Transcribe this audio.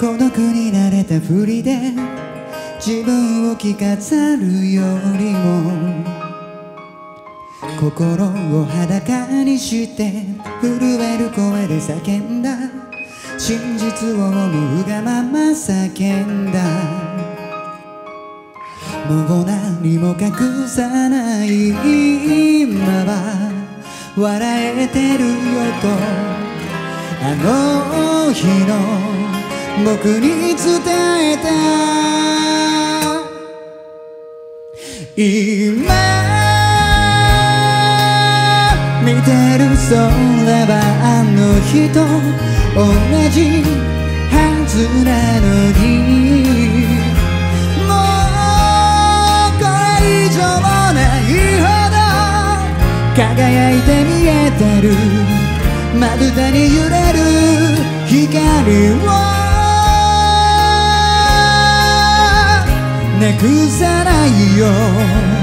孤独になれたふりで自分を着飾るよりも心を裸にして震える声で叫んだ真実を思うがまま叫んだもう何も隠さない今は笑えてるよとあの日の僕に伝えた今見てる空はあの日と同じはずなのにもうこれ以上もないほど輝いて見えてるまぶたに揺れる光をなくさないよ